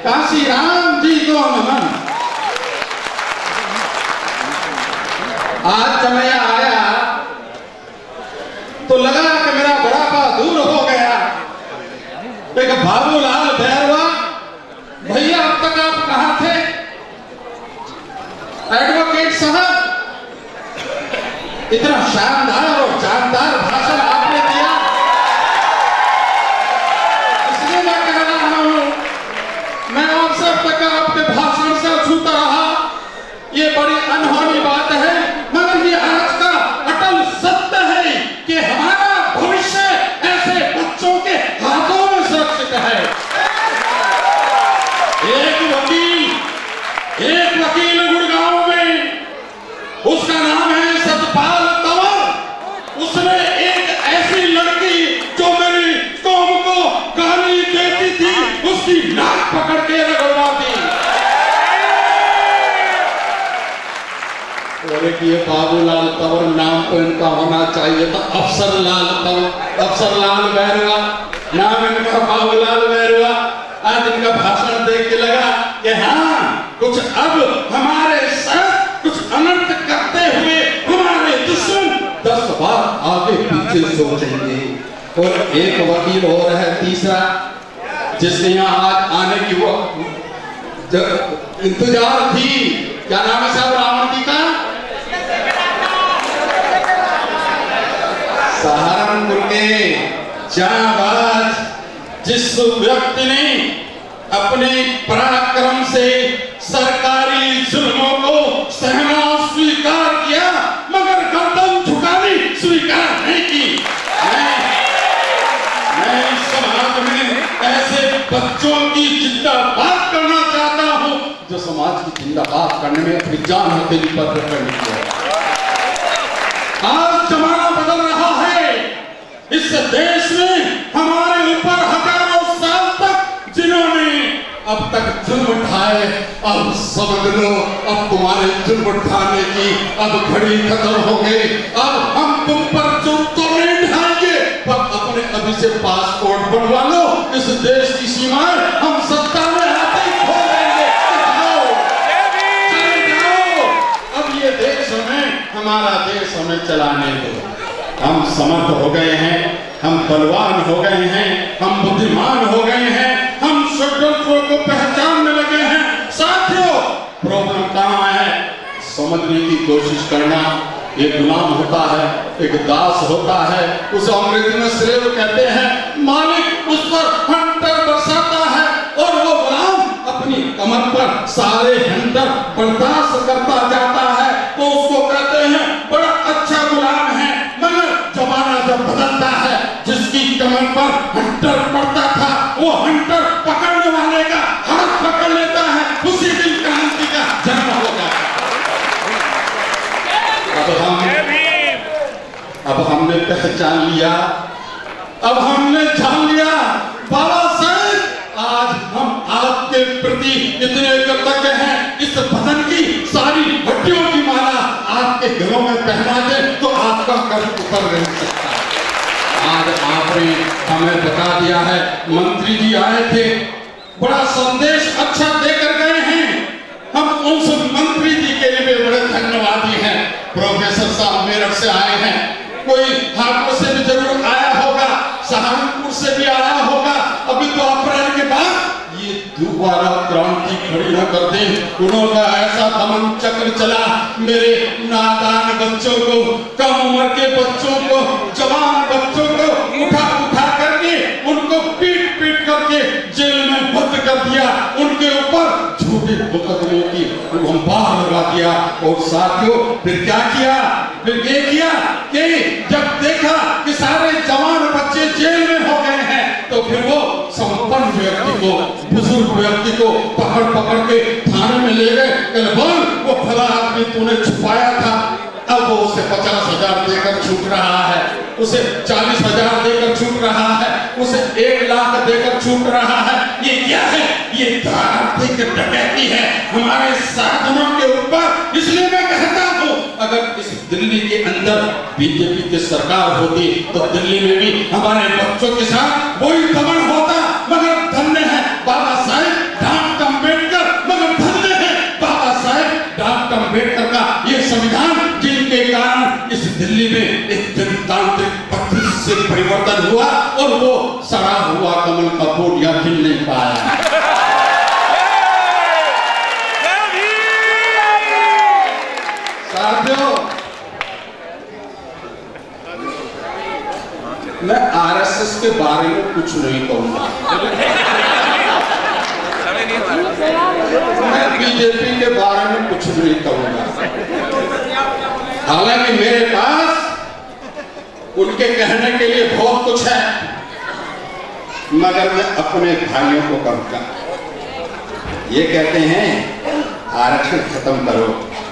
काशी राम जी को नमन। आज जब मैं आया तो लगा कि मेरा बुढ़ापा दूर हो गया। एक बाबूलाल बैरवा, भैया अब तक आप कहाँ थे? एडवोकेट साहब, इतना शानदार और जानदार भाषण आपने दिया, इसलिए मैं कह रहा हूं, मैं आपसे अब तक आपके भाषण से छूता रहा। ये बड़ी अनहोनी बात है, मगर ये आज का अटल सत्य है कि हमारा भविष्य ऐसे बच्चों के हाथों में सुरक्षित है। एक वकील गुड़गांव में, उसका नाम है सतपाल तंवर। उसने एक ऐसी लड़की जो मेरी कौम को गाली देती थी, उसकी नाक पकड़ के रगड़वा दी। और एक ये बाबूलाल तंवर नाम तो इनका होना चाहिए था अफसरलाल तंवर, अफसरलाल बैरवा, नाम इनका बाबूलाल बैरवा। आज इनका भाषण देख के लगा कि हाँ, कुछ अब हमारे साथ कुछ अनर्थ करते हुए हमारे दुश्मन 10 बार आगे पीछे सोचेंगे। और एक वकील और है तीसरा, जिसने यहाँ आज आने की वो इंतजार थी। क्या नाम है साहब रावण जी का? सहारनपुर के जांबाज, जिस व्यक्ति ने अपने पराक्रम से सरकारी जुल्मों को सहना स्वीकार किया, मगर गर्दन झुकानी स्वीकार नहीं की। मैं समाज में ऐसे बच्चों की जिंदाबाद करना चाहता हूं, जो समाज की जिंदाबाद करने में अपनी जान हथेली पर रखने की। आज जमाना बदल रहा है। इस देश में हमारे ऊपर हजारों साल तक जिन्होंने अब तक जुल्म उठाए, अब समझ लो अब तुम्हारे जुल्म उठाने की अब घड़ी खत्म हो गई। अब हम तुम पर जुल्म तो नहीं ढाएंगे, पर अपने अभी से पासपोर्ट बनवा लो। इस देश की सीमाएं हम सत्ता में आते ही खोल देंगे। जाओ, अब ये देश हमें, हमारा देश हमें चलाने दो। हम समर्थ हो गए हैं, हम बलवान हो गए हैं, हम बुद्धिमान हो गए हैं, हम शत्रुत्व को पहचानने लगे हैं। साथियों, प्रॉब्लम कहाँ है? समझने की कोशिश करना। एक गुलाम होता है, एक दास होता है, उसे अंग्रेजी में स्लेव कहते हैं। मालिक उस पर हंटर बरसाता है और वो गुलाम अपनी कमर पर सारे हंटर बर्दाश्त करता जाता है, तो उसको कहते हैं बड़ा अच्छा गुलाम है। मगर जमाना जब बदलता है, जिसकी कमर पर हंटर पड़ता था, वो हंटर पकड़ने वाले का हाथ पकड़ लेता है। उसी दिन क्रांति का जन्म हो जाता है। अब हमने पहचान लिया, अब हमने जान लिया बाबा साहब, आज हम आपके प्रति इतने कृतज्ञ हैं। इस बदन की सारी हड्डियों की माला आपके गलों में पहना दे तो आपका कर्ज उतर नहीं सकता। आज आपने हमें बता दिया है। मंत्री जी आए थे, बड़ा संदेश अच्छा देकर गए हैं। हम उस मंत्री जी के लिए बड़े धन्यवादी हैं। प्रोफेसर साहब मेरठ से आए हैं, कोई हापुड़ से भी जरूर आया होगा, सहारनपुर से भी आया होगा। अभी तो अप्रैल के बाद ये दोबारा क्रांति खड़ी न कर दे। उन्होंने ऐसा दमन चक्र चला, मेरे नादान बच्चों को, कम उम्र के बच्चों को, जवान बच्चों को उठा उठा करके उनको पीट पीट करके जेल में बंद कर दिया। उनके ऊपर झूठे मुकदमे की अंबार लगा दिया। और साथियों, फिर क्या किया? फिर ये किया कि जब देखा कि सारे जवान बच्चे जेल में हो गए हैं, तो फिर वो संपन्न व्यक्ति को, बुजुर्ग व्यक्ति को पकड़ पकड़ के थाने में ले गए। बोल, वो फला आदमी तूने छुपाया था, अब वो उसे 50,000 देकर छूट रहा है, उसे 40,000 देकर छूट रहा है, उसे 1 लाख देकर छूट रहा है। ये क्या है? ये आर्थिक डकैती है हमारे साधनों के ऊपर। इसलिए मैं कहता हूँ, अगर इस दिल्ली के अंदर बीजेपी की सरकार होती तो दिल्ली में भी हमारे बच्चों के साथ वही दमन होता। मगर धन्य है बाबा साहेब, डांट संविधान जिनके कारण इस दिल्ली में एक जनतांत्रिक पद्धति से परिवर्तन हुआ और वो सड़ा हुआ कमल का फूल या खिल नहीं पाया। साथियों, मैं आरएसएस के बारे में कुछ नहीं कहूंगा, मैं बीजेपी के बारे में कुछ नहीं कहूंगा। हालांकि मेरे पास उनके कहने के लिए बहुत कुछ है, मगर मैं अपने भाइयों को कहूंगा। ये कहते हैं आरक्षण खत्म करो,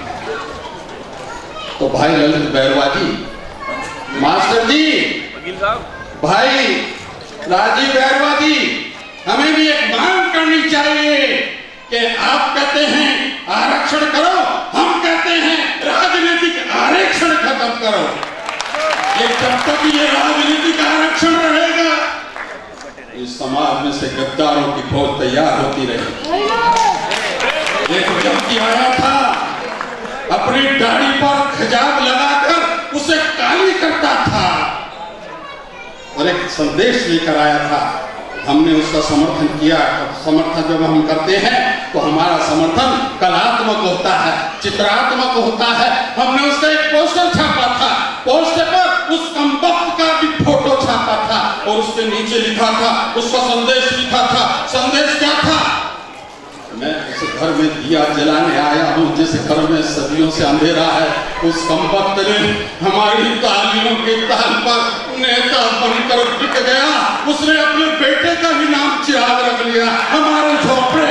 तो भाई ललित बैरवा जी, मास्टर जी, भाई राजीव बैरवा जी, हमें भी एक मांग करनी चाहिए कि आप कहते हैं आरक्षण करो, हम कहते हैं राजनीतिक आरक्षण खत्म करो। ये जब तक ये राजनीतिक आरक्षण रहेगा, इस समाज में से गद्दारों की फौज तैयार होती रहेगी। एक व्यक्ति आया था, अपनी दाढ़ी पर खजाब लगाकर उसे काली करता था और एक संदेश लेकर आया था। हमने उसका समर्थन किया। समर्थन जब हम करते हैं तो हमारा समर्थन कलात्मक होता है, चित्रात्मक होता है। हमने उसका एक पोस्टर छापा था, पोस्टर पर उस कमबख्त का भी फोटो छापा था और उसके नीचे लिखा था, उसका संदेश लिखा था। संदेश क्या था? मैं उस घर में दिया जलाने आया हूँ जिस घर में सदियों से अंधेरा है। उस कमबख्त ने हमारी तालियों के ताल पर नेता बनकर टिक गया। उसने अपने बेटे का ही नाम चिराग रख लिया। हमारे झोंपड़े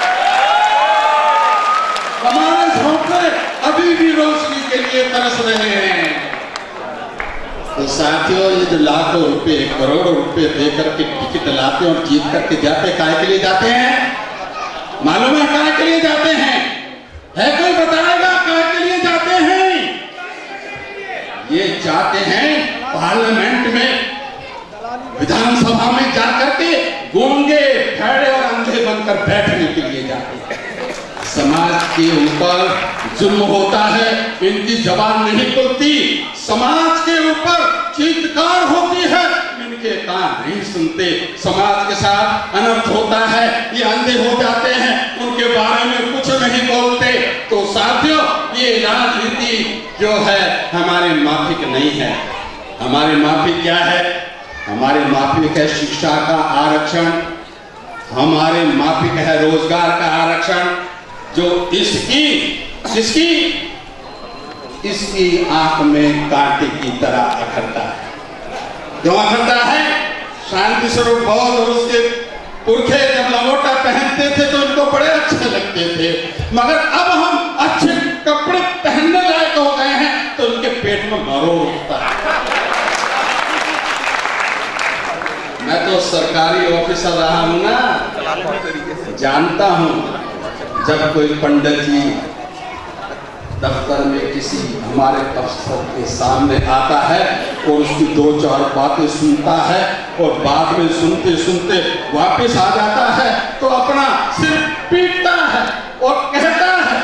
अभी भी रोशनी के लिए तरस रहे हैं। तो साथियों, ये जो लाखों रुपए, करोड़ों रुपए देकर के टिकट लाते और जीत करके जाते, काहे के लिए जाते हैं? मालूम है काहे के लिए जाते हैं? है कोई बताएगा काहे के लिए जाते हैं? ये जाते हैं पार्लियामेंट में, विधानसभा में जाकर के गूंगे, खड़े और अंधे बनकर बैठने के लिए जाते हैं। समाज के ऊपर जुल्म होता है, इनकी जबान नहीं खुलती। समाज के ऊपर चीत्कार होती है, इनके कान नहीं सुनते। समाज के साथ अनर्थ होता है, ये अंधे हो जाते हैं, उनके बारे में कुछ नहीं बोलते। तो साथियों, ये राजनीति जो है हमारे माफिक नहीं है। हमारे माफिक क्या है? हमारे माफिक है शिक्षा का आरक्षण, हमारे माफिक है रोजगार का आरक्षण, जो इसकी आंख में कांटे की तरह अखरता है। क्यों अखरता है? शांति स्वरूप बौद्ध और उसके पुरखे जब लंगोटा पहनते थे तो उनको बड़े अच्छे लगते थे, मगर अब हम अच्छे कपड़े पहनने लायक हो गए हैं तो उनके पेट में मरोड़ उठता है। मैं तो सरकारी ऑफिसर रहा हूं ना, जानता हूं जब कोई पंडित जी दफ्तर में किसी हमारे अफसर के सामने आता है और उसकी दो चार बातें सुनता है और बाद में सुनते सुनते वापस आ जाता है तो अपना सिर पीटता है और कहता है,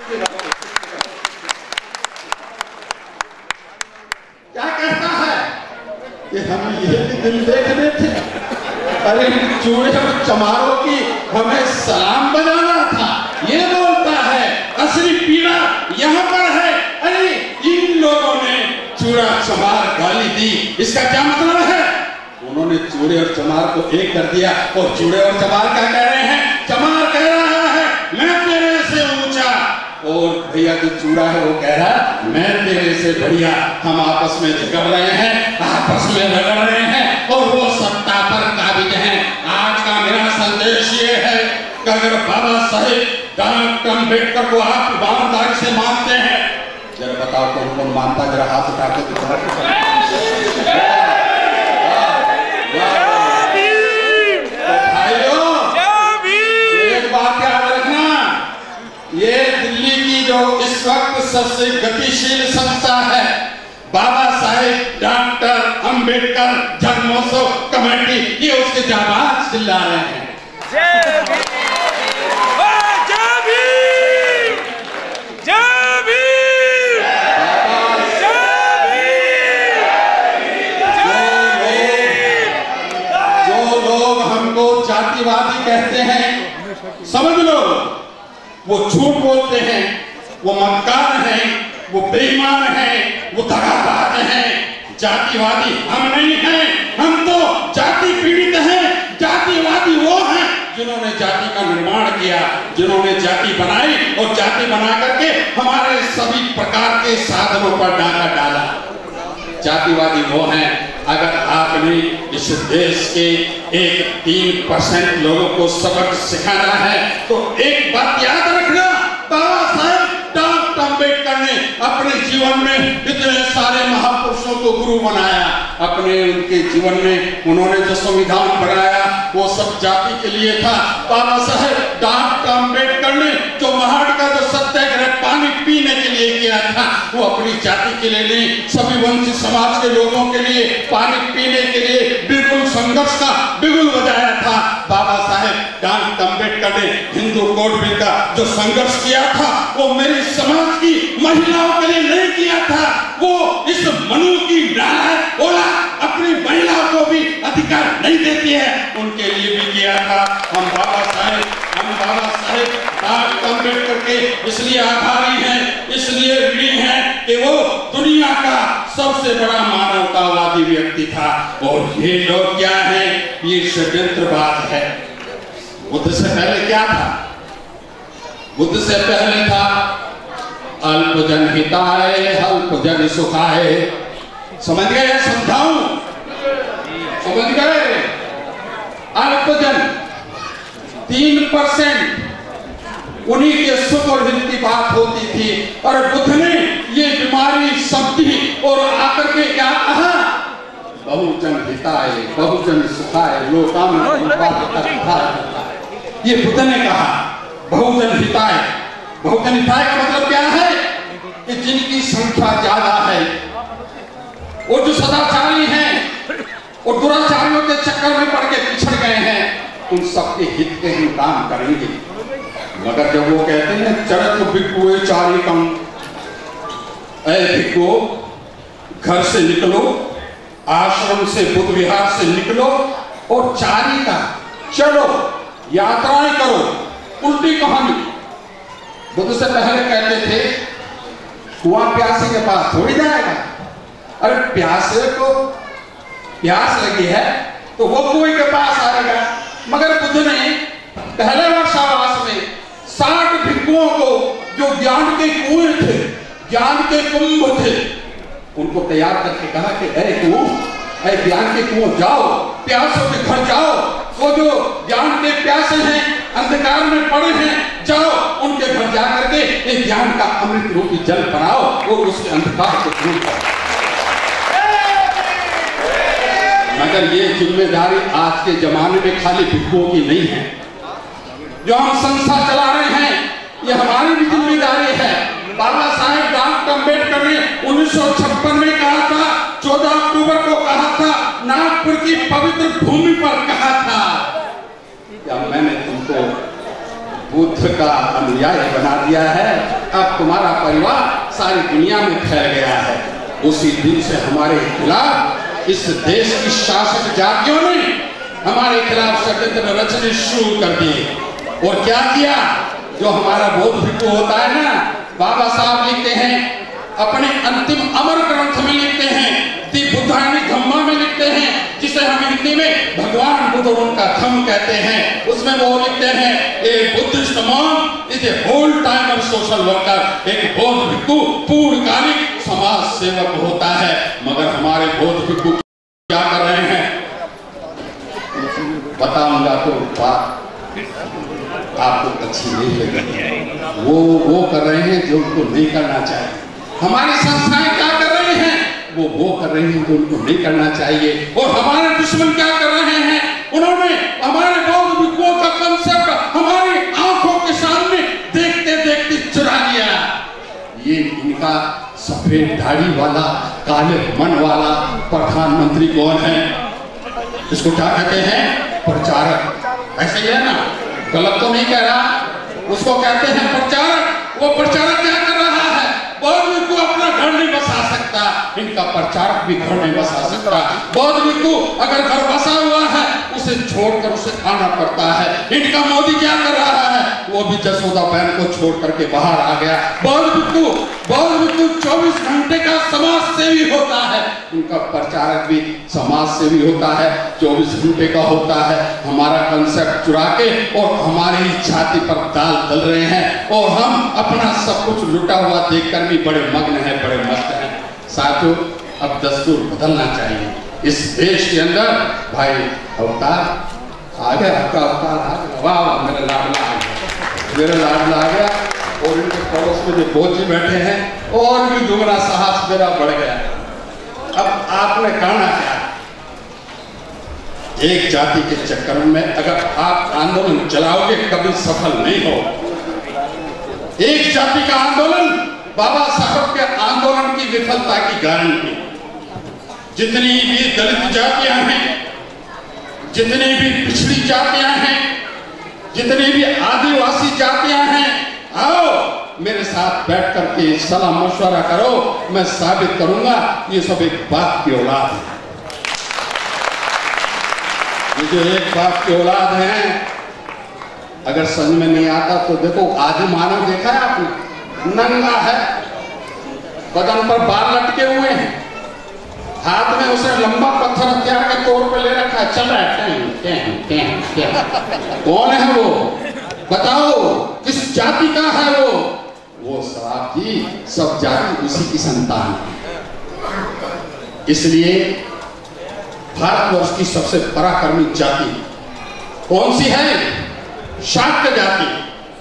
क्या कहता है कि हम ये दिन देखने थे, अरे चूड़े और चमारों की हमें सलाम बजाना था। ये बोलता है असली पीड़ा यहाँ पर है। अरे इन लोगों ने चूड़ा चमार गाली दी, इसका क्या मतलब है? उन्होंने चूड़े और चमार को एक कर दिया और चूड़े और चमार क्या कह रहे हैं? चमार कह रहा है मैं तेरे से ऊंचा, और भैया जो चूड़ा है वो कह रहा है मैं तेरे से बढ़िया। हम आपस में झगड़ रहे हैं, आपस में रगड़ रहे हैं और वो सत्ता पर काबिज हैं। आज का मेरा संदेश ये है कि अगर बाबा साहेब डॉक्टर अम्बेडकर को आप ईमानदारी से मानते हैं, जरा बताओ कौन कौन मानता, जरा हाथ उठा के दिखाओ। एक बात याद रखना, ये दिल्ली की जो इस वक्त सबसे गतिशील संस्था है बाबा साहेब डॉक्टर अम्बेडकर जन्मोत्सव कमेटी, ये उसके जाबाज चिल्ला रहे हैं। कहते हैं, समझ लो वो झूठ बोलते हैं, वो मक्कार हैं, वो बेईमान हैं, वो दगाबाज हैं। जातिवादी हम नहीं हैं, हम तो जाति पीड़ित हैं। जातिवादी वो हैं जिन्होंने जाति का निर्माण किया, जिन्होंने जाति बनाई और जाति बना करके हमारे सभी प्रकार के साधनों पर डाका डाला। जातिवादी वो हैं। अगर आपने इस देश के 3% लोगों को सबक सिखाना है तो एक बात याद रखना, बाबा साहेब डॉक्टर अम्बेडकर ने अपने जीवन में इतने सारे महापुरुषों को गुरु बनाया। अपने उनके जीवन में उन्होंने जो संविधान बनाया वो सब जाति के लिए था। बाबा साहेब डॉक्टर अम्बेडकर ने जो महाड़ का जो सत्याग्रह पानी पीने के लिए किया था वो अपनी जाति के लिए नहीं, सभी वंचित समाज के लोगों के लिए पानी पीने के लिए बिल्कुल संघर्ष का बिगुल बजाया था। बाबा साहेब डॉक्टर अम्बेडकर ने हिंदू कोड बिल का जो संघर्ष किया था वो मेरी समाज की महिलाओं के लिए नहीं किया था। वो इस मनु की नालायक औलाद अपनी महिलाओं को भी अधिकार नहीं देती है, उनके लिए भी किया था। हम बाबा साहेब डॉक्टर अम्बेडकर के इसलिए आभारी हैं, इसलिए ऋणी हैं कि वो दुनिया का सबसे बड़ा मानवतावादी व्यक्ति था। और ये लोग क्या हैं? ये षड्यंत्रवाद है। बुद्ध से पहले क्या था? बुद्ध से पहले था अल्पजन हिताय अल्पजन सुखाय। समझ गए? समझाऊं? समझ गए? अल्पजन 3% उन्हीं के सुख और हित की बात होती थी। और बुद्ध ने ये बीमारी समझी और आकर के क्या कहा? बहुजन हिताय बहुजन सुखाय लोकान। ये बुद्ध ने कहा बहुजन हिताय। बहुजन हिताय का मतलब क्या है? कि जिनकी संख्या ज्यादा है और जो सदाचारी हैं और दुराचारियों के चक्कर में पड़ के पिछड़ गए हैं, उन सबके हित के हम काम करेंगे। मगर जब वो कहते हैं चरक भिक्षुए चारिकम, ऐ भिक्षु घर से निकलो, आश्रम से बुद्ध विहार से निकलो और चारिका चलो, यात्राएं करो। उल्टी कहानी। बुद्ध से पहले कहते थे कुआं प्यासे के पास थोड़ी जाएगा। अरे प्यासे को प्यास लगी है तो वो कुएं के पास आएगा। मगर बुद्ध ने पहले वर्षावास में 60 भिक्षुओं को जो ज्ञान के कुएं थे, ज्ञान के कुंभ थे, उनको तैयार करके कहा कि ऐ कुओं, ऐ ज्ञान के कुओं जाओ, प्यासों के घर जाओ। वो जो ज्ञान के प्यासे हैं, अंधकार में पड़े हैं, जाओ उनके घर जाकर के एक ज्ञान का अमृत रूपी जल बनाओ और उसके अंधकार को दूर करो। मगर ये जिम्मेदारी आज के जमाने में खाली भिक्षुओं की नहीं है। जो हम संस्था चला रहे हैं ये हमारी भी जिम्मेदारी है। बाबा साहेब डॉक्टर अम्बेडकर ने 1956 में कहा था, 14 अक्टूबर को कहा था, नागपुर की पवित्र भूमि पर कहा था, क्या मैंने तुमको बुद्ध का अनुयायी बना दिया है, अब तुम्हारा परिवार सारी दुनिया में फैल गया है। उसी दिन से हमारे खिलाफ इस देश की शासक जातियों ने हमारे खिलाफ षड्यंत्र रचने शुरू कर दिए। और क्या किया? जो हमारा बौद्ध भिक्षु होता है ना, बाबा साहब लिखते हैं अपने अंतिम अमर ग्रंथ में, लिखते हैं दी बुद्धानी धम्मा में, लिखते हैं जिसे हम हिंदी में भगवान बुद्ध उनका धम्म कहते हैं। उसमें वो लिखते हैं a Buddhist monk is a whole timer social worker. एक बौद्ध भिक्षु पूर्णकालिक समाज सेवक होता है। मगर हमारे बौद्ध भिक्षु क्या कर रहे हैं बताऊंगा तो बात आपको अच्छी नहीं लगेगी। वो कर रहे हैं जो उनको नहीं करना चाहिए। हमारी संस्थाएं क्या कर रही हैं? वो कर रही हैं जो उनको नहीं करना चाहिए। और हमारे दुश्मन क्या कर रहे हैं? उन्होंने हमारे बौद्ध भिक्षुओं का कंसेप्ट हमारी आंखों के सामने देखते देखते चुरा लिया। ये इनका सफेद दाढ़ी वाला काले मन वाला प्रधानमंत्री कौन है? इसको क्या कहते हैं? प्रचारक। ऐसे ही है ना, गलत तो नहीं कह रहा। उसको कहते हैं प्रचारक। वो प्रचारक क्या कर रहा है? बौद्ध भिक्षु अपना घर नहीं बसा सकता, इनका प्रचारक भी घर नहीं बसा सकता। बौद्ध भिक्षु अगर घर बसा हुआ है उसे छोड़कर उसे आना पड़ता है। इनका मोदी क्या कर रहा है, वो भी जसोदा बहन को छोड़ करके बाहर आ गया। बहुत बिट्टू 24 घंटे का समाज सेवी होता है, उनका प्रचारक भी समाज सेवी होता है, 24 घंटे का होता है। हमारा कंसेप्ट चुरा के और हमारी छाती पर दाल दल रहे हैं और हम अपना सब कुछ लुटा हुआ देखकर भी बड़े मग्न हैं, बड़े मस्त हैं। साथियों, अब दस्तूर बदलना चाहिए इस देश के अंदर। भाई अवतार आ गया, आपका अवतार आ गया, वाह मेरा लाडला आ गया, मेरा लाडला आ गया। और इनके पड़ोस में जो बोझी बैठे हैं और भी दुगना साहस मेरा बढ़ गया। अब आपने कहना क्या, एक जाति के चक्कर में अगर आप आंदोलन चलाओगे कभी सफल नहीं हो। एक जाति का आंदोलन बाबा साहब के आंदोलन की विफलता की गारंटी। जितनी भी दलित जातियां हैं, जितनी भी पिछड़ी जातियां हैं, जितनी भी आदिवासी जातियां हैं, आओ मेरे साथ बैठ करके सलाह मशवरा करो, मैं साबित करूंगा ये सब एक बाप की औलाद है। ये जो एक बाप की औलाद है, अगर समझ में नहीं आता तो देखो, आदि मानव देखा है आपने, नंगा है, बदन पर बाल लटके हुए हैं, हाथ में उसने लंबा पत्थर हथियार के तौर पे ले रखा है, चल रहा है। कौन है वो, बताओ किस जाति का है वो साहब जी, सब जाति उसी की संतान है। इसलिए भारतवर्ष की सबसे पराक्रमी जाति कौन सी है, शाक्य जाति,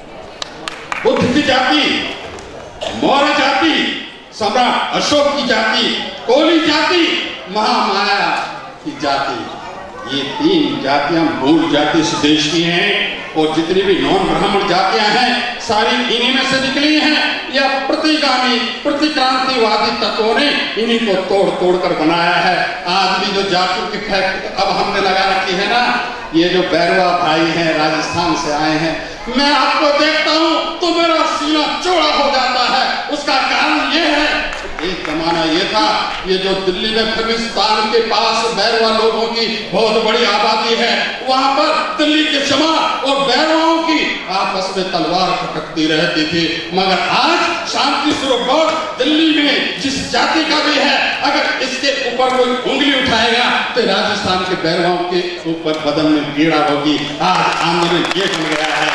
बुद्ध की जाति, मौर्य जाति, सम्राट अशोक की जाति, कोली जाति, महामाया की जाति। ये तीन जातियां मूल जाति इस देश की हैं और जितनी भी नॉन ब्राह्मण जातियां हैं सारी इन्हीं में से निकली हैं। या प्रतिगामी प्रतिक्रांतिवादी तत्वों ने इन्हीं को तोड़ तोड़ कर बनाया है। आज भी जो जातियों की फैक्ट्री अब हमने लगा रखी है ना, ये जो बैरवा भाई हैं राजस्थान से आए हैं, मैं आपको देखता हूं तो मेरा सीना चौड़ा हो जाता है। उसका कारण ये है, एक जमाना ये था, ये जो दिल्ली में फिलिस्तान के पास बैरवा लोगों की बहुत बड़ी आबादी है, वहां पर दिल्ली के जमा और बैरवाओं की आपस में तलवार खटकती रहती थी। मगर आज शांति स्वरूप दिल्ली में जिस जाति का भी है, अगर इसके ऊपर कोई उंगली उठाएगा तो राजस्थान के बैरवाओं के ऊपर बदन में पीड़ा होगी। आज आंदोलन ये बन गया है।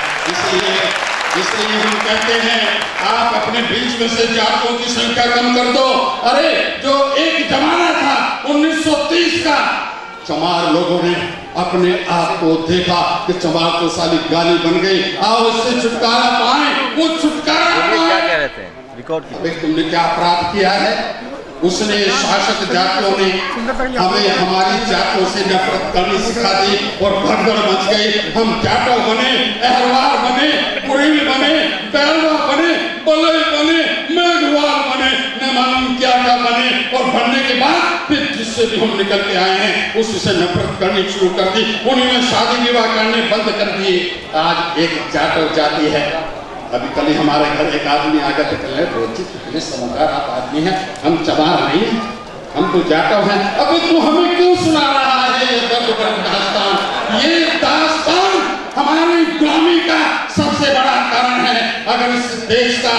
इसलिए हम कहते हैं, आप अपने बीच में से जातियों की संख्या कम कर दो। अरे जो एक जमाना था 1930 का, चमार लोगों ने अपने आप को देखा कि चमार तो साली गाली बन गई, आओ इससे छुटकारा पाए, वो छुटकारा पाए। तुमने क्या अपराध किया है? उसने शासक जातियों ने हमें हमारी जातियों से नफरत करनी सिखा दी और भगदड़ मच गई। हम जाटव बने, अहरवार बने, कुरील बने, बैरवा बने, बलई बने, मेघवाल बने, न मालूम क्या क्या बने। और बनने के बाद फिर जिससे भी हम निकल के आए हैं उससे नफरत करनी शुरू कर दी, उन्हीं में शादी विवाह करने बंद कर दिए। आज एक जाटव जाति है। अभी कल ही हमारे घर एक आदमी आकर के कल कितने समझदार आप आदमी हैं, हम चमार नहीं हैं, हम तो जाटव हैं। अभी तू हमें क्यों सुना रहा है ये दास्तान? ये दास्तान हमारी गुलामी का सबसे बड़ा कारण है। अगर इस देश का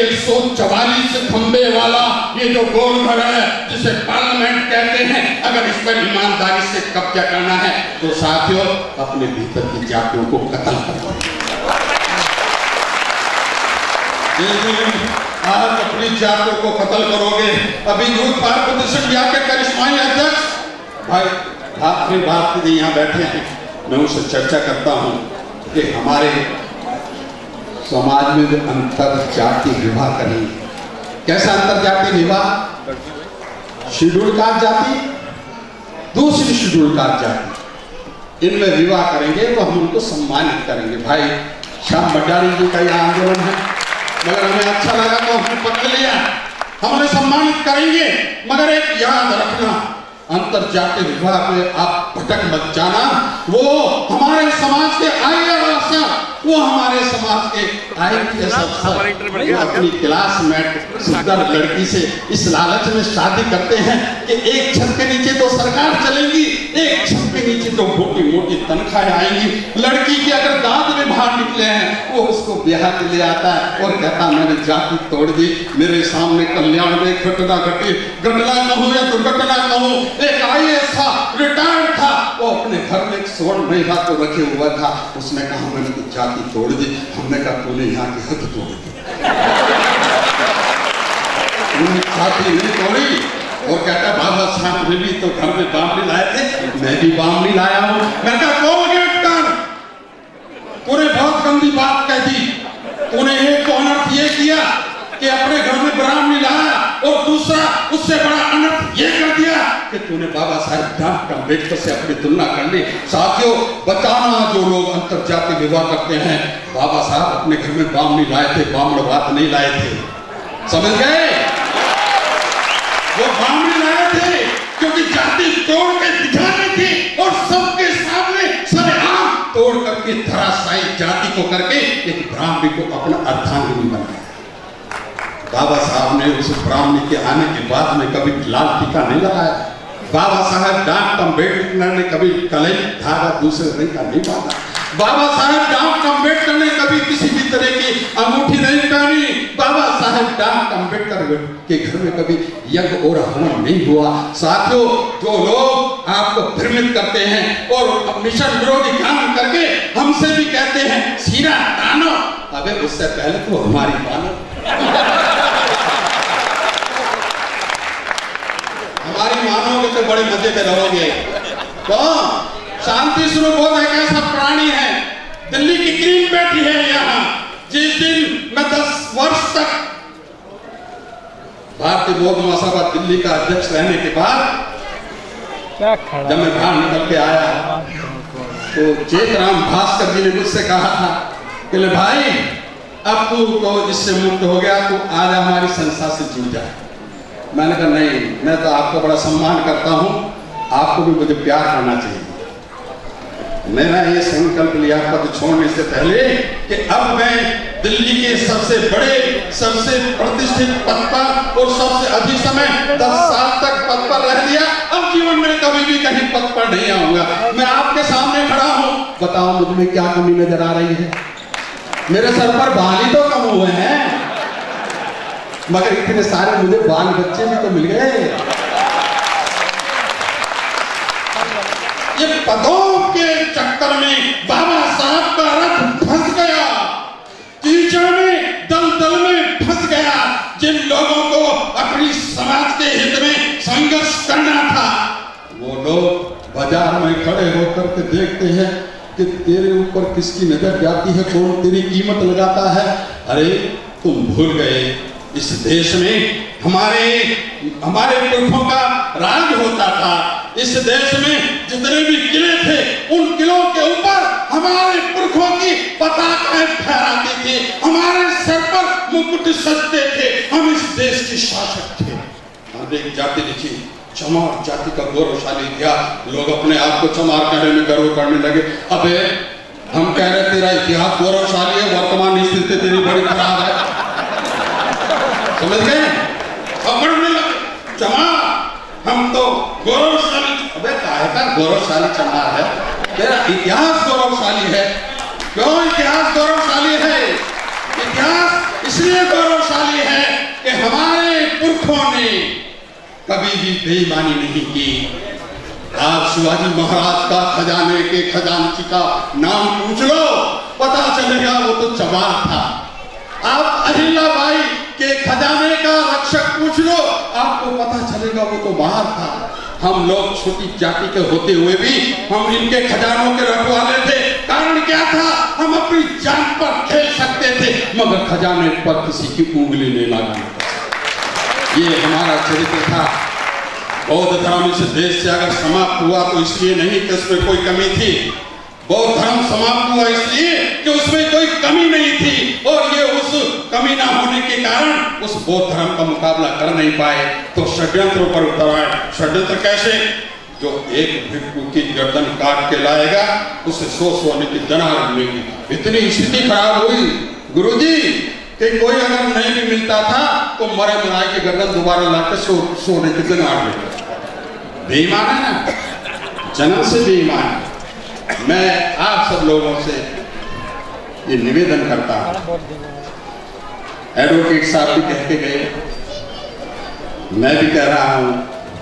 144 खंबे वाला ये जो गोलघर है जिसे पार्लियामेंट कहते हैं, अगर इस पर ईमानदारी से कब्जा करना है तो साथियों अपने भीतर की जातियों को कत्ल करो। आज अपनी जातियों को कत्ल करोगे। अभी यूथ पार प्रदर्शन के करिश्माई अध्यक्ष भाई आखिरी बात के लिए यहाँ बैठे हैं, मैं उनसे चर्चा करता हूँ कि हमारे समाज में जो अंतर जाति विवाह करेंगे, कैसा अंतर जाति विवाह? शेड्यूल कास्ट जाति, दूसरी शेड्यूल कास्ट जाति, इनमें विवाह करेंगे तो हम उनको सम्मानित करेंगे। भाई श्याम भट्टाचार्य जी का यह आंदोलन है, मगर हमें अच्छा लगा तो हमने पकड़ लिया, हमने सम्मानित करेंगे। मगर एक याद रखना, अंतर जाति विवाह में आप भटक मत जाना। वो हमारे समाज के आईएएस, वो हमारे समाज के आईपीएस अफसर अपनी क्लासमेट सुंदर लड़की से इस लालच में शादी करते हैं कि एक छत के नीचे तो सरकार चलेगी, एक छत के नीचे तो मोटी मोटी तनख्वाहें आएंगी। लड़की के अगर दांत में बाहर निकले हैं वो उसको ब्याह के ले आता है और कहता मैंने जाति तोड़ दी, मेरे सामने कल्याण में घटना घटी, घटना कहूँ या दुर्घटना कहूँ। एक IAS था, रिटायर्ड था, वो अपने घर में एक स्वर्ण महिला को रखे हुआ था। उसने कहा मैंने तो जाति तोड़ दी। हमने कहा तूने यहाँ की हद तोड़ दी, तूने जाति नहीं तोड़ी। और कहता बाबा साहब भी तो घर में बामनी लाए थे, मैं भी बामनी लाया हूँ। मैं कहा कोलगेट कर, तूने बहुत गंदी बात कह दी। तूने एक तो अनर्थ ये किया कि अपने घर में ब्राह्मणी लाया और दूसरा उससे बड़ा अनर्थ ये कर दिया कि तूने बाबा साहब डॉक्टर अम्बेडकर से अपनी तुलना कर ली। साथियों, बताना जो लोग अंतरजातीय विवाह करते हैं, बाबा साहब अपने घर में ब्राह्मणी लाए थे, ब्राह्मणवाद नहीं लाए थे, समझ गए? वो ब्राह्मणी लाए थे क्योंकि जाति तोड़ के दिखानी थी और सबके सामने सरेआम तोड़ करके धराशायी जाति को करके एक ब्राह्मणी को अपना अर्धांगिनी बनाया। बाबा साहब ने उस ब्राह्मणी के आने के बाद में कभी लाल टीका नहीं लगाया। बाबा साहब डॉक्टर अम्बेडकर ने कभी कलई धागा दूसरे रंग का नहीं बांधा। बाबा साहब डॉक्टर अम्बेडकर ने कभी किसी भी तरह की अंगूठी नहीं पहनी। बाबा साहब डॉक्टर अम्बेडकर के घर में कभी यज्ञ और हवन नहीं हुआ। साथियों, जो लोग आपको भ्रमित करते हैं और मिशन विरोधी काम करके हमसे भी कहते हैं सीरा तानो, अबे उससे पहले तो हमारी मानो, हमारी मानोगे तो बड़े मजे में रहोगे। कौन? शांति स्वरूप बोध एक ऐसा प्राणी है, दिल्ली की क्रीम बैठी है यहाँ। जिस दिन मैं 10 वर्ष तक भारतीय बौद्ध महासभा दिल्ली का अध्यक्ष रहने के बाद जब मैं बाहर निकल के आया तो चेतराम भास्कर जी ने मुझसे कहा था कि ले भाई अब तू तो इससे मुक्त हो गया, तू आज हमारी संस्था से जुड़ जा। मैंने कहा नहीं, मैं तो आपका बड़ा सम्मान करता हूँ, आपको भी मुझे प्यार करना चाहिए। मैंने ये संकल्प लिया पद छोड़ने से पहले कि अब मैं दिल्ली के सबसे बड़े, सबसे प्रतिष्ठित पद पर और सबसे अधिक समय 10 साल तक पद पर रह लिया। अब जीवन में कभी भी कहीं पद पर नहीं आऊंगा। मैं आपके सामने खड़ा हूँ, बताओ मुझ में क्या कमी नजर आ रही है? मेरे सर पर बाल ही तो कम हुए हैं, मगर इतने सारे मुझे बाल बच्चे भी तो मिल गए। ये पदों के चक्कर में बाबा साहब का रथ फंस गया, कीचड़ में दलदल में फंस गया। जिन लोगों को अपनी समाज के हित में संघर्ष करना था, वो लोग बाजार में खड़े होकर के देखते हैं कि तेरे ऊपर किसकी नजर जाती है, कौन तेरी कीमत लगाता है। अरे तुम भूल गए इस देश में हमारे पुरखों का राज होता था। इस देश में जितने भी किले थे, उन किलों के ऊपर हमारे पुरखों की पताकाएं फहराती थी, हमारे सर पर मुकुट सजते थे, हम इस देश के शासक थे। हमने एक जाति लिखी, चमार जाति का गौरवशाली इतिहास। लोग अपने आप को चमार कहने में गर्व करने लगे। अबे हम कह रहे तेरा इतिहास गौरवशाली है, वर्तमान स्थिति तेरी बड़ी खराब है, समझ गए? अब बढ़ने लगे चमार, हम तो गौरवशाली। अबे काहे का गौरवशाली चमार है? तेरा इतिहास गौरवशाली है। क्यों इतिहास गौरवशाली है? इतिहास इसलिए गौरवशाली है कि हमारे पुरखों ने कभी भी बेईमानी नहीं की। आप शिवाजी महाराज का खजाने के खजांची का नाम पूछ लो, पता चलेगा वो तो चमार था। आप अहिल्याबाई के खजाने का रक्षक पूछ लो, आपको पता चलेगा वो तो बाहर था। हम लोग छोटी जाति के होते हुए भी हम इनके खजानों के रखवाले थे। कारण क्या था? हम अपनी जान पर खेल सकते थे, मगर खजाने पर किसी की उंगली नहीं लगाना। ये हमारा चरित्र था। बौद्ध धर्म इस देश से अगर समाप्त हुआ तो इसलिए नहीं कि उसमें कोई कमी थी। बौद्ध धर्म समाप्त हुआ इसलिए कि उसमें कोई कमी नहीं थी, और ये उस कमी ना होने के कारण उस बौद्ध धर्म का मुकाबला कर नहीं पाए, तो षड्यंत्रों पर उतर आए। षड्यंत्र कैसे? जो एक भिक्षु की गर्दन काट के लाएगा उसे 100 सोने की दनार मिलेगी। इतनी स्थिति खराब हुई गुरुजी कि कोई अगर नहीं भी मिलता था तो मरे मराए की गर्दन दोबारा लाकर सोने की दनार मिलेगी। बेईमान है ना, जन्म से बेईमान। मैं आप सब लोगों से ये निवेदन करता हूं, एडवोकेट साहब भी कह के गए, मैं भी कह रहा हूं,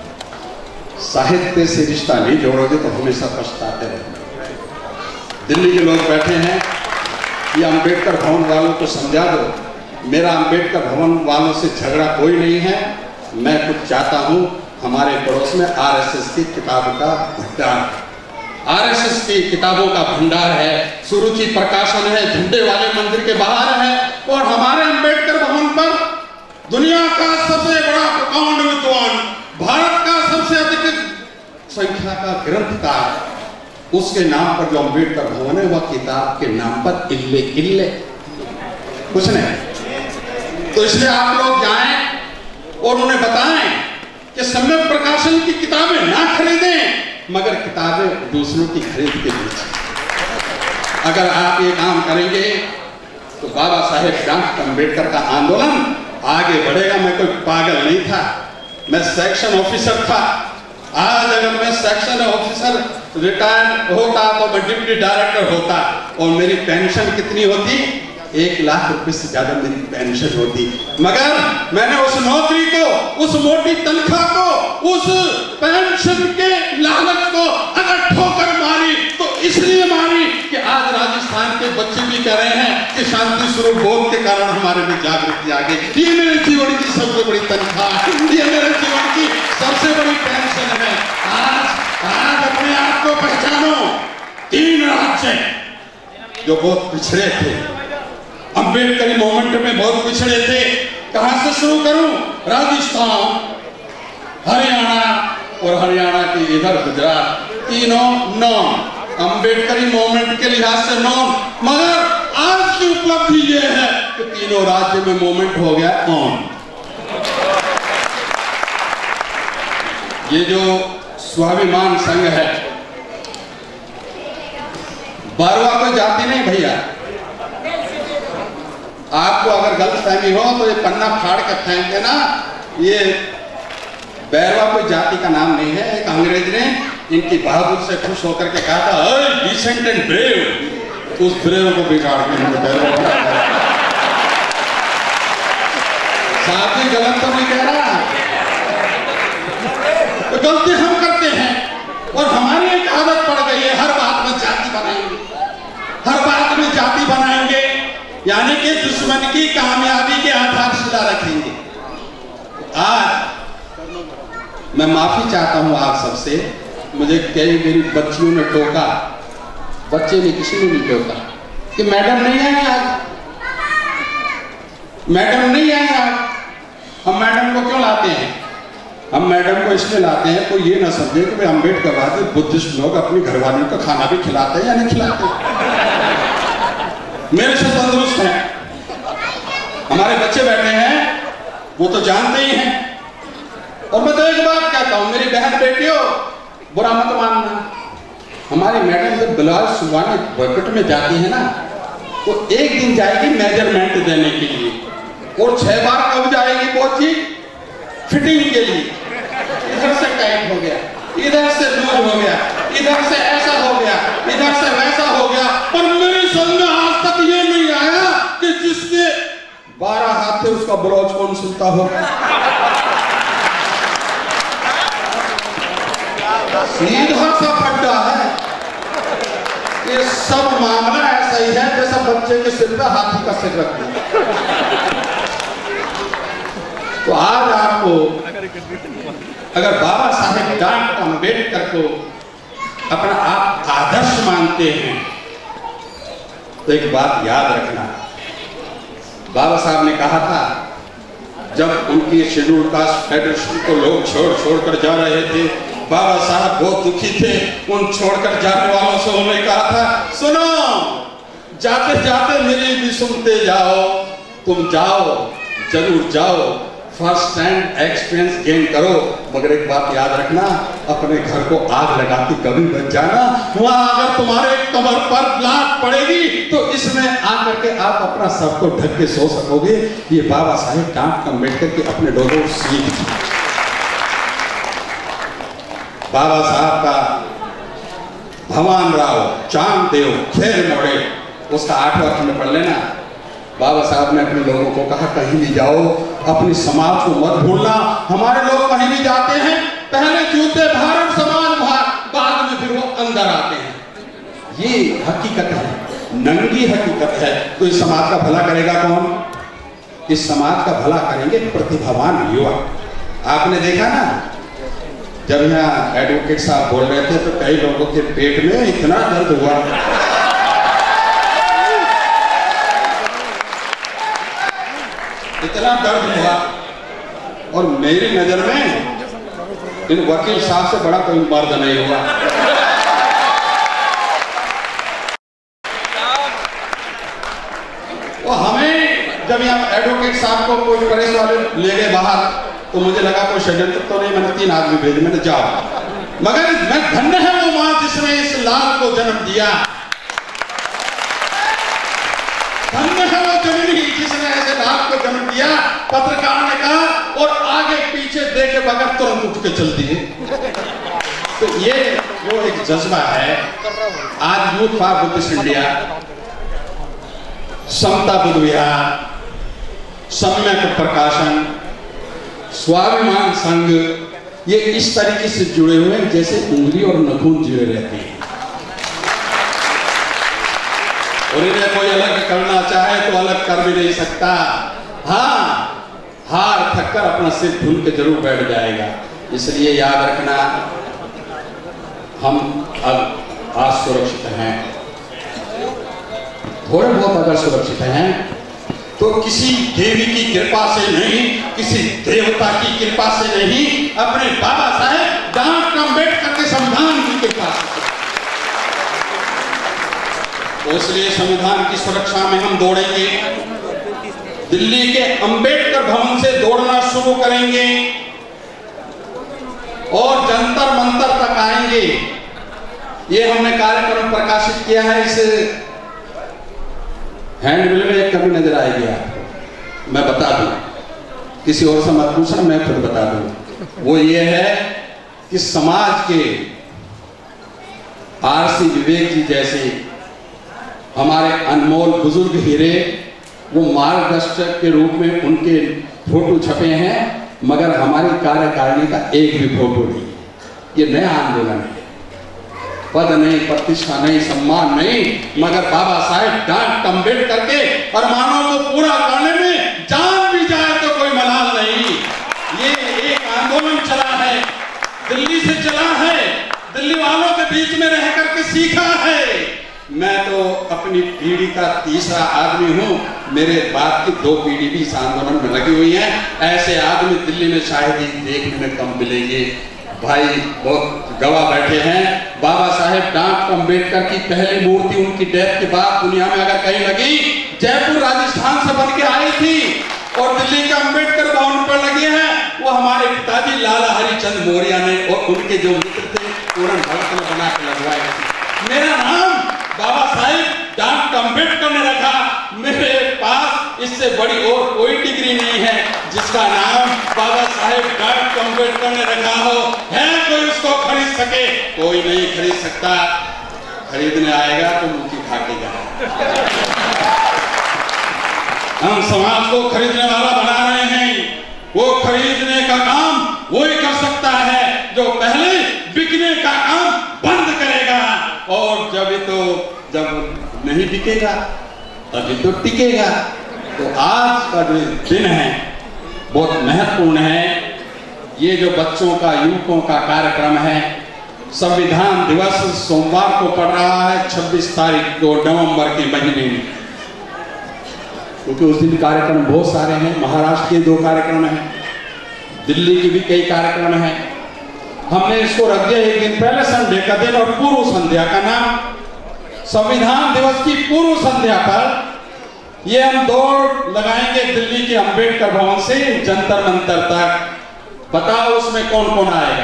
साहित्य से रिश्ता नहीं जोड़ोगे तो हमेशा पछताते रहोगे। दिल्ली के लोग बैठे हैं, ये अंबेडकर भवन वालों को समझा दो। मेरा अंबेडकर भवन वालों से झगड़ा कोई नहीं है। मैं कुछ चाहता हूं, हमारे पड़ोस में आरएसएस की किताबों का भंडार, आरएसएस की किताबों का भंडार है, सुरुचि प्रकाशन है, झंडे वाले मंदिर के बाहर है, और हमारे अंबेडकर भवन पर दुनिया का सबसे बड़ा प्रकांड विद्वान, भारत का सबसे अधिक संख्या का ग्रंथकार, उसके नाम पर जो अंबेडकर भवन है, वह किताब के नाम पर इल्ले इल्ले कुछ नहीं। तो इसलिए आप लोग जाएं और उन्हें बताएं कि सम्यक प्रकाशन की किताबें ना खरीदें, मगर किताबें दूसरों की खरीद के बेचें। अगर आप ये काम करेंगे तो बाबा साहेब डॉक्टर अंबेडकर का आंदोलन आगे बढ़ेगा। मैं कोई पागल नहीं था, मैं सेक्शन ऑफिसर था। आज अगर मैं सेक्शन ऑफिसर रिटायर होता तो मैं डिप्टी डायरेक्टर होता, और मेरी पेंशन कितनी होती? 1 लाख रुपए से ज्यादा मेरी पेंशन होती। मगर मैंने उस नौकरी को, उस मोटी तनख्वाह को, उस पेंशन के लालच को अगर ठोकर मारी तो इसलिए मारी कि आज राजस्थान के बच्चे भी कह रहे हैं कि शांति स्वरूप बोध के कारण हमारे में जागृति आ गई। ये मेरे जीवन की सबसे बड़ी तनख्वाह, ये मेरे जीवन की सबसे बड़ी पेंशन है। आज अपने आप को पहचानो। 3 राज्य जो बहुत पिछड़े थे, अंबेडकरी मूवमेंट में बहुत पिछड़े थे। कहां से शुरू करूं? राजस्थान, हरियाणा, और हरियाणा की इधर गुजरात, तीनों नॉन अंबेडकरी मूवमेंट के लिहाज से नॉन, मगर आज की उपलब्धि यह है कि तीनों राज्य में मूवमेंट हो गया ऑन। ये जो स्वाभिमान संघ है, 12वां कोई जाति नहीं भैया। आपको अगर गलतफहमी हो तो ये पन्ना फाड़ के फेंक देना, ये बैरवा कोई जाति का नाम नहीं है। एक अंग्रेज ने इनकी बहादुर से खुश होकर के कहा था, डिसेंट एंड ब्रेव, उस ब्रेव को बिगाड़ के इन्होंने बैरवा बनाया। साथी गलत तो नहीं कह रहा, तो गलती हम करते हैं, और हमारी एक आदत पड़ गई है, हर बात में जाति बनाएंगे, हर बात में जाति बनाएंगे, यानी कि दुश्मन की कामयाबी के आधारशिला रखेंगे। आज मैं माफी चाहता हूं आप सबसे। मुझे कई मेरी बच्चियों ने टोका, बच्चे ने किसी ने नहीं टोका कि मैडम नहीं आए आज, मैडम नहीं आए आज। हम मैडम को क्यों लाते हैं? हम मैडम को इसलिए लाते हैं, कोई ये ना समझे कि अंबेडकर वादी बुद्धिस्ट लोग अपनी घरवालियों का खाना भी खिलाते हैं या नहीं खिलाते। मेरे से तंदुरुस्त हैं, हमारे बच्चे बैठे हैं, वो तो जानते ही हैं। और मैं तो एक बात कहता हूं, मेरी बहन बेटियों, बुरा मत मानना, हमारी मैडम जब ब्लाउज सिलवाने बकेट में जाती है ना, तो एक दिन जाएगी मेजरमेंट देने के लिए, और 6 बार कब जाएगी वो चीज फिटिंग के लिए। इधर से टाइट हो गया, इधर से लूज हो गया, इधर से ऐसा हो गया, इधर से वैसा हो गया, पर मेरी समझ में आज तक ये नहीं आया कि जिसके 12 हाथ थे उसका ब्लाउज कौन सिलता होगा। सीधा सा पट्टा है। ये सब मामला ऐसा ही है जैसा बच्चे के सिर पे हाथी का सिर रख दिया। तो आज आपको अगर बाबा साहेब डॉक्टर अंबेडकर को अपना आप आदर्श मानते हैं, तो एक बात याद रखना, बाबा साहब ने कहा था, जब उनकी शेड्यूल कास्ट फेडरेशन को लोग छोड़ कर जा रहे थे, बाबा साहब बहुत दुखी थे। उन छोड़कर जाने वालों से उन्होंने कहा था, सुनो, जाते जाते मेरी भी सुनते जाओ, तुम जाओ, जरूर जाओ, फर्स्ट हैंड एक्सपीरियंस गेन करो, मगर एक बात याद रखना, अपने घर को आग लगाती कभी बच जाना। वहां अगर तुम्हारे कमर पर लात पड़ेगी तो इसमें आकर के आप अपना सर को ढक के सो सकोगे। ये बाबा साहेब डॉक्टर अंबेडकर के अपने लोगों को सीख थी। बाबा साहब का भगवान राव, चांददेव, खेर मोड़े, उसका 8वां खंड पढ़ लेना। बाबा साहब ने अपने लोगों को कहा कहीं भी जाओ अपनी समाज को मत भूलना। हमारे लोग कहीं भी जाते हैं पहले जूते भारत समाज बाद में फिर वो अंदर आते हैं। ये हकीकत है, नंगी हकीकत है। तो इस समाज का भला करेगा कौन? इस समाज का भला करेंगे प्रतिभावान युवा। आपने देखा ना, जब यहाँ एडवोकेट साहब बोल रहे थे तो कई लोगों के पेट में इतना दर्द हुआ, इतना दर्द हुआ। और मेरी नजर में इन वकील साहब से बड़ा कोई मर्द नहीं हुआ। तो हमें जब यहाँ एडवोकेट साहब को कोई प्रेस वाले ले गए बाहर, तो मुझे लगा कोई षड्यंत्र तो नहीं। मैंने 3 आदमी भेजे, मैंने जाओ। मगर मैं धन्य है वो मां जिसने इस लाल को जन्म दिया, धन्य है वो जननी जिसने ऐसे लाल को जन्म दिया। पत्रकार ने कहा और आगे पीछे देखे बगैर तुरंत उठ के चल दिए। तो ये जो एक जज्बा है, आज youth for Buddhist India, Samata Buddha Vihar, Samyak Prakashan, स्वाभिमान संघ, ये इस तरीके से जुड़े हुए हैं जैसे उंगली और नखून जुड़े रहते हैं। और इन्हें कोई अलग करना चाहे तो अलग कर भी नहीं सकता। हाँ, हार थककर अपना सिर ढूंढ के जरूर बैठ जाएगा। इसलिए याद रखना, हम अब आज सुरक्षित हैं, थोड़े बहुत अगर सुरक्षित हैं तो किसी देवी की कृपा से नहीं, किसी देवता की कृपा से नहीं, अपने बाबा साहेब डॉक्टर अम्बेडकर के संविधान की कृपा से। तो इसलिए संविधान की सुरक्षा में हम दौड़ेंगे। दिल्ली के अंबेडकर भवन से दौड़ना शुरू करेंगे और जंतर मंतर तक आएंगे। ये हमने कार्यक्रम प्रकाशित किया है। इस हैंडबिल में एक कमी नजर आएगी आपको, मैं बता दूं, किसी और से मत पूछना, मैं खुद बता दूं। वो ये है कि समाज के आरसी विवेक जी जैसे हमारे अनमोल बुजुर्ग हीरे, वो मार्गदर्शक के रूप में उनके फोटो छपे हैं, मगर हमारी कार्यकारिणी का एक भी फोटो नहीं है। ये नया आंदोलन है, पद नहीं, प्रतिष्ठा नहीं, सम्मान नहीं, मगर बाबा साहेब डॉक्टर अम्बेडकर के अरमानों को पूरा करने में जान भी जाए तो कोई मलाल नहीं। ये एक आंदोलन चला है, दिल्ली से चला है, दिल्ली वालों के बीच में रह करके सीखा है। मैं तो अपनी पीढ़ी का तीसरा आदमी हूँ, मेरे बाद की 2 पीढ़ी भी इस आंदोलन में लगी हुई है। ऐसे आदमी दिल्ली में शायद ही देखने में कम मिलेंगे। भाई बहुत गवाह बैठे हैं, बाबा साहेब डॉक्टर अम्बेडकर की पहली मूर्ति उनकी डेथ के बाद दुनिया में अगर कहीं लगी, जयपुर राजस्थान से बन के आई थी, और दिल्ली का अम्बेडकर भवन पर लगी है, वो हमारे पिताजी लाला हरिचंद मौर्य ने और उनके जो मित्र थे पूरन भगत ने बना के लगवाए। मेरा नाम बाबा साहेब डॉक्टर अम्बेडकर ने रखा। मेरे पास इससे बड़ी और कोई डिग्री नहीं है जिसका नाम बाबा साहेब डॉक्टर अम्बेडकर ने रखा हो। है कोई उसको खरीद सके? कोई नहीं खरीद सकता। खरीदने आएगा तो मुट्ठी खा के जाएगा। हम समाज को खरीदने वाला बना रहे हैं। वो खरीदने का काम वही कर सकता है जो पहले बिकने का काम बंद करेगा। और जब नहीं बिकेगा तभी तो टिकेगा। तो आज का जो दिन है बहुत महत्वपूर्ण है। ये जो बच्चों का, युवकों का कार्यक्रम है, संविधान दिवस सोमवार को पड़ रहा है 26 तारीख को नवंबर के महीने में, क्योंकि उस दिन कार्यक्रम बहुत सारे हैं। महाराष्ट्र के 2 कार्यक्रम हैं, दिल्ली के भी कई कार्यक्रम हैं। हमने इसको रख दिया एक दिन पहले संडे का दिन, और पूर्व संध्या का नाम संविधान दिवस की पूर्व संध्या पर ये हम दौड़ लगाएंगे दिल्ली के अंबेडकर भवन से जंतर मंतर तक। बताओ उसमें कौन कौन आएगा?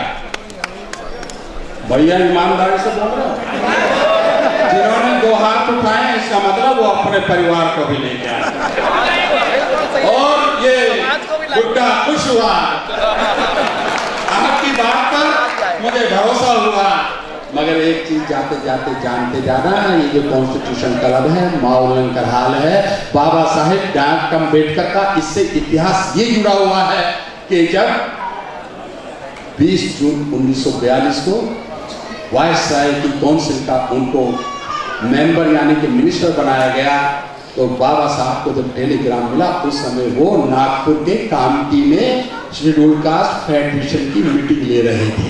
भैया ईमानदारी से बोल रहे हैं, जिन्होंने 2 हाथ उठाए इसका मतलब वो अपने परिवार को भी लेके आए। और ये बुड्ढा खुश हुआ, आपकी बात पर मुझे भरोसा हुआ, मगर मगर एक चीज जाते जाते जानते जाना, ये जो कॉन्स्टिट्यूशन क्लब है, मौलाना का हाल है, बाबा साहेब डॉक्टर अम्बेडकर का इससे इतिहास ये जुड़ा हुआ है कि जब 20 जून 1942 को वायसराय की काउंसिल का उनको मेंबर यानी कि मिनिस्टर बनाया गया, तो बाबा साहब को जब टेलीग्राम मिला उस समय वो नागपुर के कामठी में शेड्यूल कास्ट फेडरेशन की मीटिंग ले रहे थे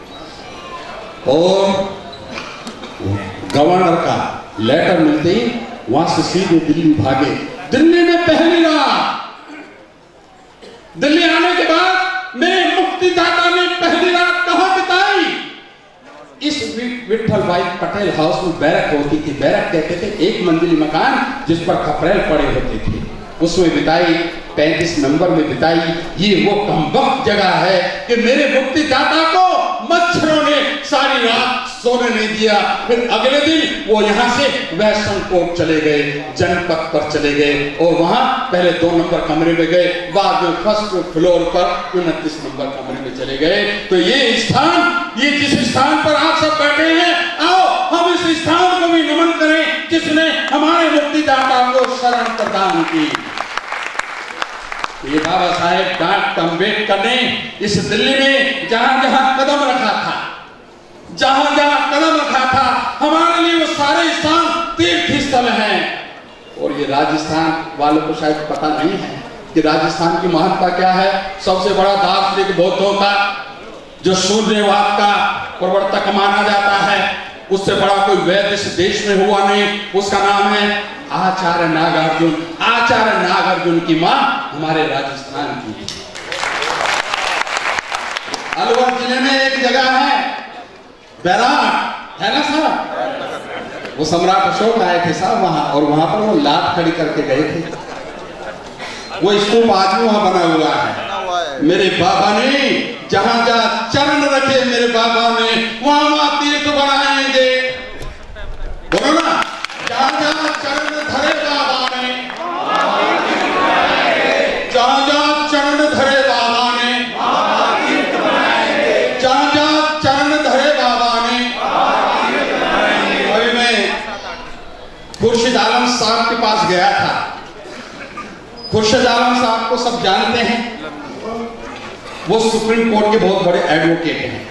और गवर्नर का लेटर मिलते ही वहां से सीधे दिल्ली भागे। दिल्ली में पहली रात, दिल्ली आने के बाद मेरे मुक्तिदाता ने पहली रात कहां बिताई? इस विठल भाई पटेल हाउस में बैरक होती थी। बैरक कहते थे एक मंजिली मकान जिस पर खपरेल पड़े होते थे, उसमें बिताई। 35 नंबर में बिताई। ये वो कमबख्त जगह है कि मेरे मुक्तिदाता को मच्छरों ने सारी रात सोने नहीं दिया। फिर अगले दिन वो यहाँ से वैष्णव कोट चले गए, जनपथ पर चले गए और वहां पहले 2 नंबर कमरे में गए, बाद में फर्स्ट फ्लोर पर 29 नंबर कमरे में चले गए। तो ये स्थान, ये जिस स्थान पर आप सब बैठे हैं, आओ हम इस स्थान को भी नमन करें जिसने हमारे मुक्तिदाता को शरण प्रदान की। ये बाबा साहेब डॉक्टर अम्बेडकर ने इस दिल्ली में जहां जहां कदम रखा था, जहां जहां कदम रखा था, हमारे लिए वो सारे स्थान तीर्थ स्थल हैं। और ये राजस्थान वालों को शायद पता नहीं है कि राजस्थान की महानता क्या है। सबसे बड़ा दार्शनिक बौद्धों का जो शून्यवाद का प्रवर्तक माना जाता है, उससे बड़ा कोई वैद्य इस देश में हुआ नहीं। उसका नाम है आचार्य नागार्जुन। आचार्य नागार्जुन की मां हमारे राजस्थान की। अलवर जिले में एक जगह है बैराट, है ना साहब? वो सम्राट अशोक आए थे साहब वहां, और वहां पर वो लात खड़ी करके गए थे। वो स्तूप आज भी वहां बना हुआ है। मेरे बाबा ने जहां जहां चरण रखे, मेरे बाबा ने वहां वहां तीर्थ बनाएंगे। बोलो ना, जहां जहां चरण धरे बाबा ने, जहां जहां चरण धरे बाबा ने, जहां जहां चरण धरे बाबा ने। अभी मैं खुर्शीद आलम साहब के पास गया था। खुर्शीद आलम साहब को सब जानते हैं, वो सुप्रीम कोर्ट के बहुत बड़े एडवोकेट हैं।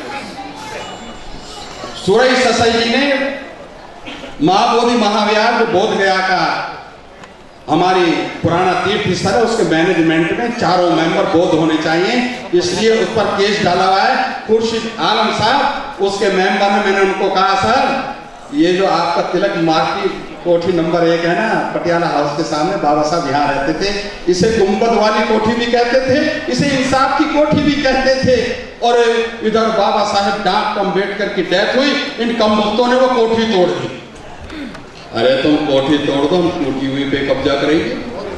सूरज ससाई जी ने महाबोधि महाविहार जो बोध गया का हमारी पुराना तीर्थ स्थल है, उसके मैनेजमेंट में 4 मेंबर बौद्ध होने चाहिए, इसलिए उस पर केस डाला हुआ है। खुर्शीद आलम साहब उसके मेंबर हैं। मैंने उनको कहा सर, ये जो आपका तिलक मार्ग कोठी नंबर 1 है ना, पटियाला हाउस के सामने, बाबा साहब यहाँ रहते थे, इसे गुंबद वाली कोठी भी कहते थे, इसे इंसाफ की कोठी भी कहते थे। और इधर बाबा साहेब डॉक्टर अम्बेडकर की डेथ हुई, इन कमबख्तों ने वो कोठी तोड़ दी। अरे तुम कोठी तोड़ दो, हम टूटी हुई पे कब्जा करेंगे।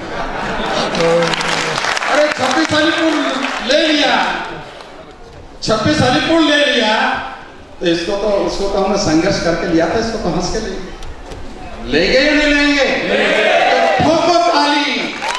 अरे 26 अलीपुर ले लिया, 26 अलीपुर ले लिया, तो उसको तो हमने संघर्ष करके लिया था, इसको तो हंस के ले गए या नहीं लेंगे? तो ठोको ताली।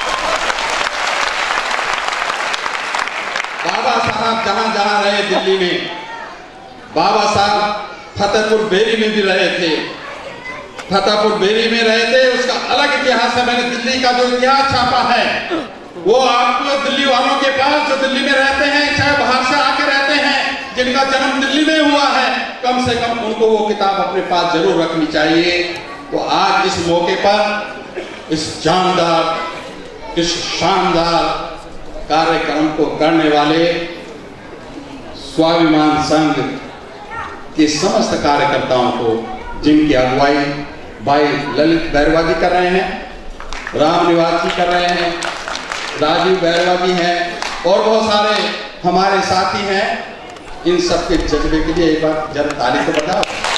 बाबा साहब जहां जहां रहे दिल्ली में, बाबा साहब फतेहपुर बेरी में भी रहे थे। फतेहपुर बेरी में रहे थे, उसका अलग इतिहास है। मैंने दिल्ली का जो इतिहास छापा है वो आपको दिल्ली वालों के पास, जो दिल्ली में रहते हैं, चाहे बाहर से आके रहते हैं, जिनका जन्म दिल्ली में हुआ है, कम से कम उनको वो किताब अपने पास जरूर रखनी चाहिए। तो आज इस मौके पर इस जानदार, इस शानदार कार्यक्रम को करने वाले स्वाभिमान संघ के समस्त कार्यकर्ताओं को, जिनकी अगुवाई भाई ललित बैरवा जी कर रहे हैं, राम निवास जी कर रहे हैं, राजीव बैरवा जी हैं, और बहुत सारे हमारे साथी हैं, इन सबके जज्बे के लिए एक बार जरा ताली तो बताओ।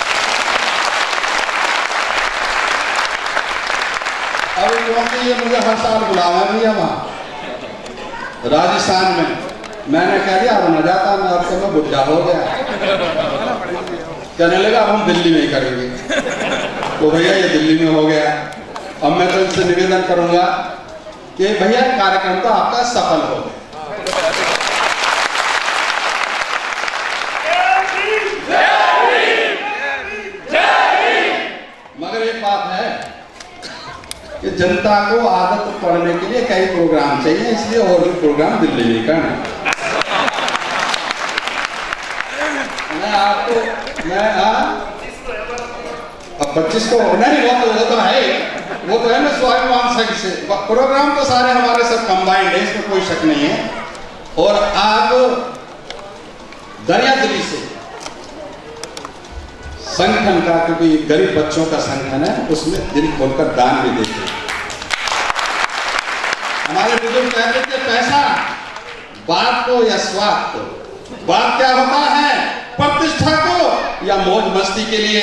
अभी क्योंकि ये मुझे हर साल बुलावा भी है वहां राजस्थान में, मैंने कह दिया अब न जाता, मैं अब मैं बुढ़ा हो गया। कहने लगा अब हम दिल्ली में ही करेंगे। तो भैया ये दिल्ली में हो गया। अब मैं तो इनसे निवेदन करूंगा कि भैया कार्यक्रम तो आपका सफल हो गया। जनता को आदत पड़ने के लिए कई प्रोग्राम चाहिए, इसलिए और भी प्रोग्राम दिल्ली में करना। अब 25 को नहीं, वो तो है ना स्वाभिमान संघ से। प्रोग्राम तो सारे हमारे सब कंबाइंड है, इसमें कोई शक नहीं है। और आप दरिया दिल्ली से संगठन का, क्योंकि गरीब बच्चों का संगठन है, उसमें दिल खोलकर दान भी देते हैं। हमारे बुजुर्ग कहते थे पैसा बात को या स्वाद को, बात क्या होता है, प्रतिष्ठा को या मौज मस्ती के लिए।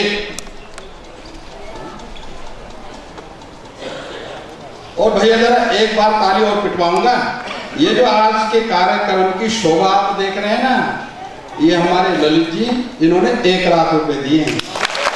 और भैया जरा एक बार ताली और पिटवाऊंगा। ये जो आज के कार्यक्रम की शोभा आप देख रहे हैं ना, ये हमारे ललित जी, इन्होंने 1 लाख रुपए दिए हैं।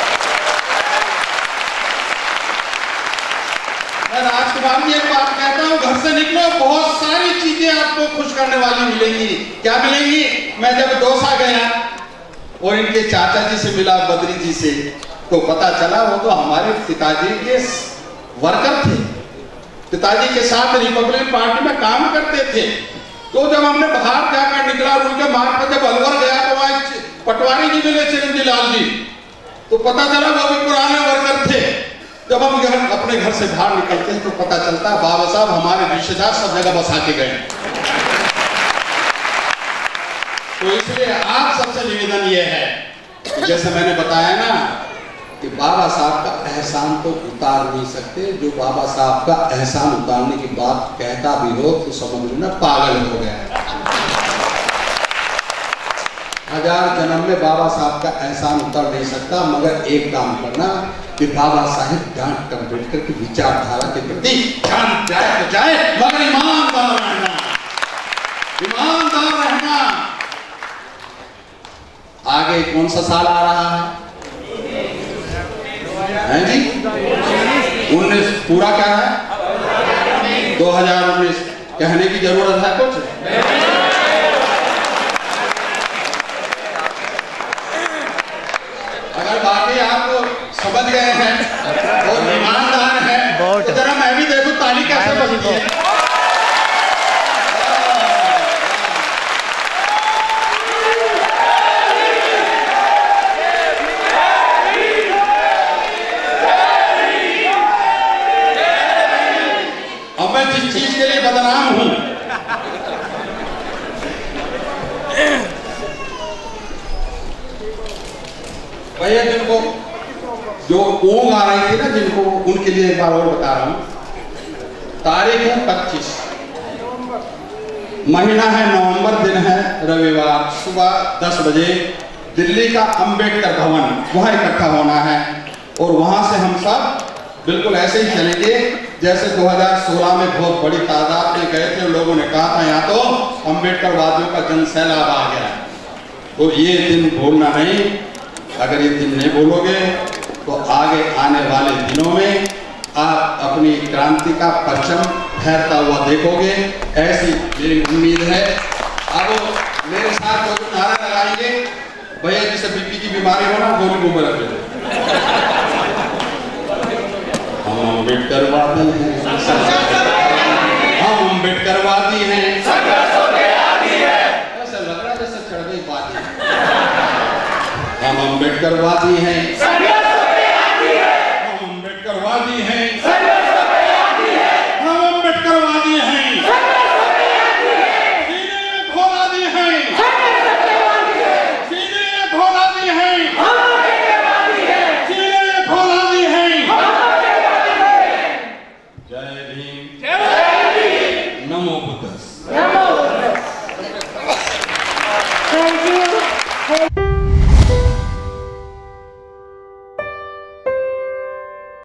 मैं राजकुमार जी एक बात कहता हूँ, घर से निकलो बहुत सारी चीजें आपको खुश करने वाली मिलेंगी। क्या मिलेंगी? मैं जब दौसा गया और इनके चाचा जी से मिला, बद्री जी से, तो पता चला वो तो हमारे पिताजी के वर्कर थे, पिताजी के साथ रिपब्लिकन पार्टी में काम करते थे। तो जब हमने बाहर जाकर निकला और उनके मार्ग पर जब अलवर गया तो वहां पटवारी जी मिले, चिरंजी लाल जी, तो पता चला वो भी पुराने वर्कर थे। जब हम अपने घर से बाहर निकलते हैं तो पता चलता है बाबा साहब हमारे रिश्तेदार सब जगह बसा के गए। तो इसलिए आप सबसे निवेदन ये है, जैसे मैंने बताया ना कि बाबा साहब का एहसान तो उतार नहीं सकते। जो बाबा साहब का एहसान उतारने की बात कहता भी हो तो समझ लो ना पागल हो गया। 1000 जन्म में बाबा साहब का एहसान उतार नहीं सकता, मगर एक काम करना कि बाबा साहब डॉक्टर अम्बेडकर की विचारधारा के प्रति जान जाए तो जाए, मगर ईमानदार रहना, ईमानदार रहना। आगे कौन सा साल आ रहा है जी? 19 पूरा क्या है? 2019 कहने की जरूरत है कुछ? अगर बाकी आप समझ गए हैं और ईमानदार हैं तो जरा मैं भी देखूं ताली कैसे बजती है। अब मैं जिस चीज के लिए बदनाम हूं, भैया जिनको जो ऊँग आ रही थी ना, जिनको, उनके लिए एक बार और बता रहा हूं। तारीख है 25, महीना है नवंबर, दिन है रविवार, सुबह 10 बजे दिल्ली का अंबेडकर भवन, वहां इकट्ठा होना है। और वहां से हम सब बिल्कुल ऐसे ही चलेंगे जैसे 2016 में बहुत बड़ी तादाद में गए थे। लोगों ने कहा था यहाँ तो अंबेडकर वादियों का जन सैलाब आ गया। तो ये दिन भूलना नहीं। अगर ये दिन नहीं भूलोगे तो आगे आने वाले दिनों में आप अपनी क्रांति का परचम फहरता हुआ देखोगे, ऐसी मेरी उम्मीद है। अब मेरे साथ जो नारा लगाएंगे, भैया जिसे बीपी की बीमारी हो ना, गोली मुंह में रख ले। हम अम्बेडकरवादी हैं, हम अम्बेडकरवादी हैं, ऐसा लग रहा है जैसे चढ़ गई बात है। हम अम्बेडकरवादी हैं, हम अम्बेडकरवादी हैं, हम अम्बेडकरवादी हैं, सीधे घोलादी हैं, सीधे घोलादी हैं, सीधे घोलादी हैं। जय भीम, नमो बुद्धाय।